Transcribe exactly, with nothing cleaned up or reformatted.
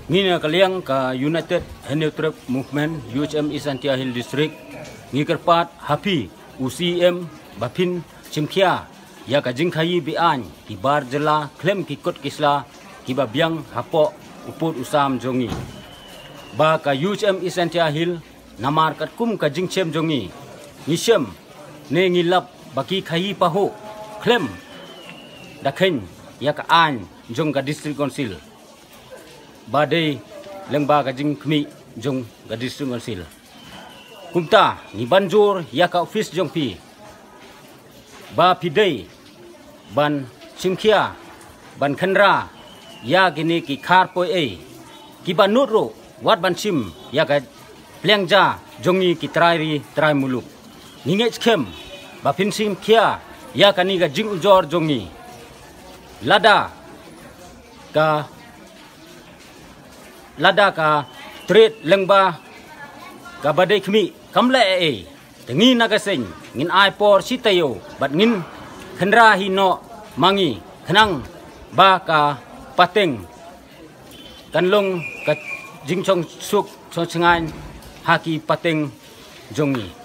ngina kaliang ka United Heneutrep Movement U H M Isantia Hill District ngikerpat hapi U C M bapin chimkhia ya ka jingkhai bian kibar jela klem kikot kisla kibabyang hapo uput usam jongi ba ka U H M Isantia Hill namar kat kum ka jingchem jongi nisem ne ngilap baki khai paho klem dakhen ya ka an jong ka district council badai lengba ka jing khmi jong ka district council kumta ni banjur ya ka office jong pi ba pidai ban chimkhia ban khanra ya gini ki khar poi e ki banut ro wat ban chim ya ka plengja jongi ki trairi trai muluk ninge chem ba pin sim khia ya kani ga jing ujor jongi lada ka lada ka trade lengba ka badai khmi kamle e tengi nagaseng ngin ai por sitayo bat ngin khandra hi no mangi khnang ba ka pateng kanlong ka jingchong suk so chengan haki pateng jongi